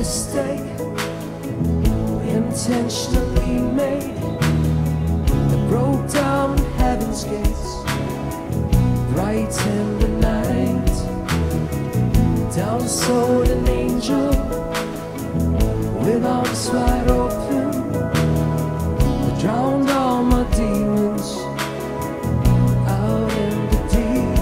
mistake intentionally made that broke down heaven's gates, brightened the night, down soared an angel with arms wide open, that drowned all my demons out in the deep.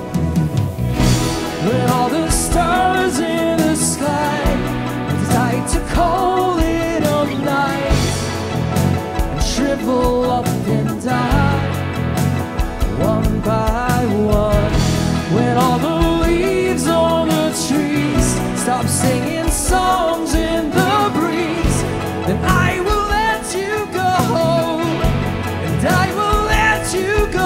When all the stars in the sky decide to call it a night and shrivel up and die one by one. When all the leaves on the trees stop singing songs in the breeze, then I will let you go, and I will let you go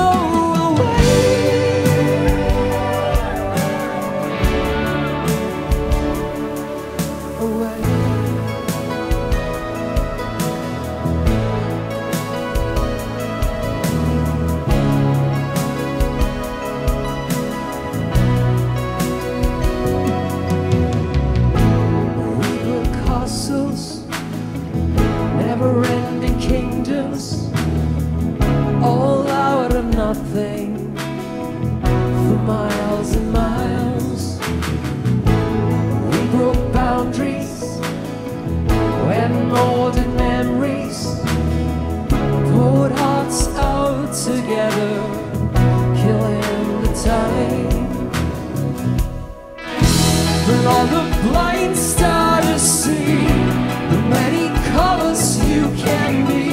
never-ending kingdoms, all out of nothing, for miles and miles. We broke boundaries when molded memories poured hearts out together, killing the time. When all the blind stars see the many colors you can be,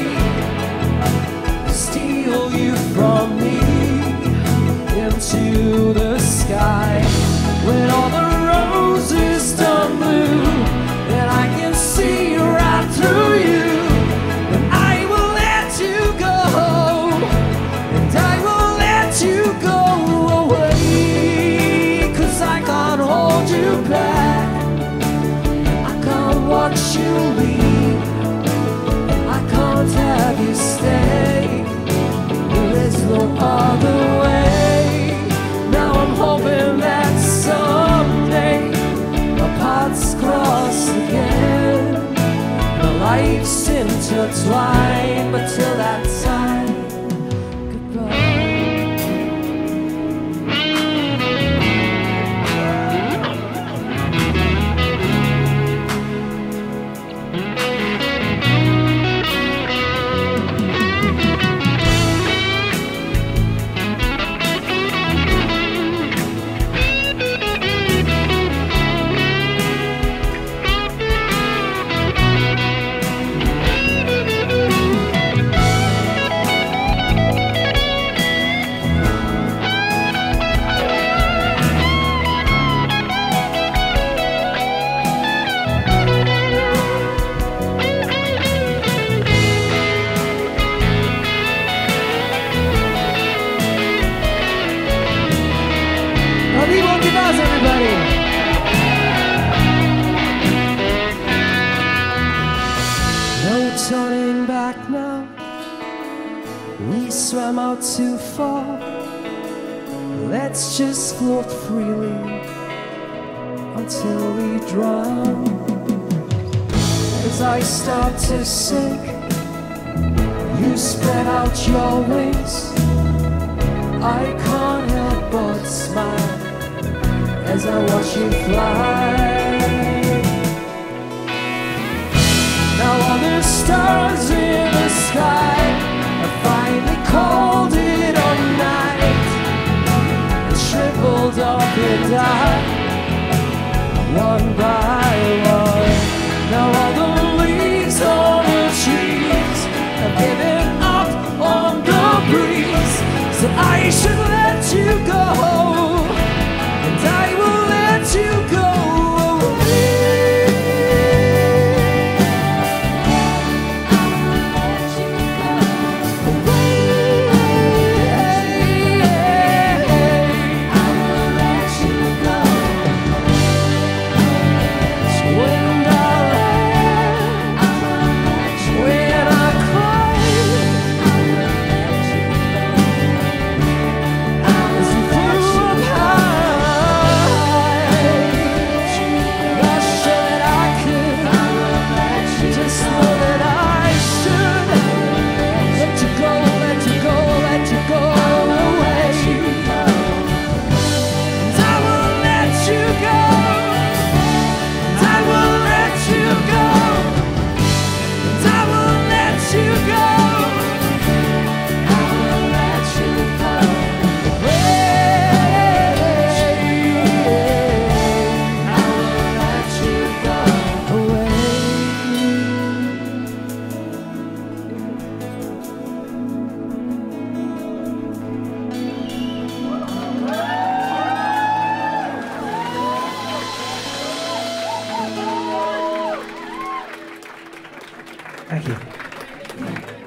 steal you from me into the sky. When all the roses turn blue and I can see right through you, then I will let you go, and I will let you go away, 'cause I can't hold you back, I can't watch you leave, I can't have you stay, there is no other way. Now I'm hoping that someday our paths cross again, our lives intertwine, but till that time, swam out too far. Let's just float freely until we drown. As I start to sink, you spread out your wings. I can't help but smile as I watch you fly. Now all the stars in the sky have finally called it a night and shriveled up and died one by one. Now all the leaves on the trees have given up on the breeze. So I should let you go, and I will let you go away. As you flew Thank you.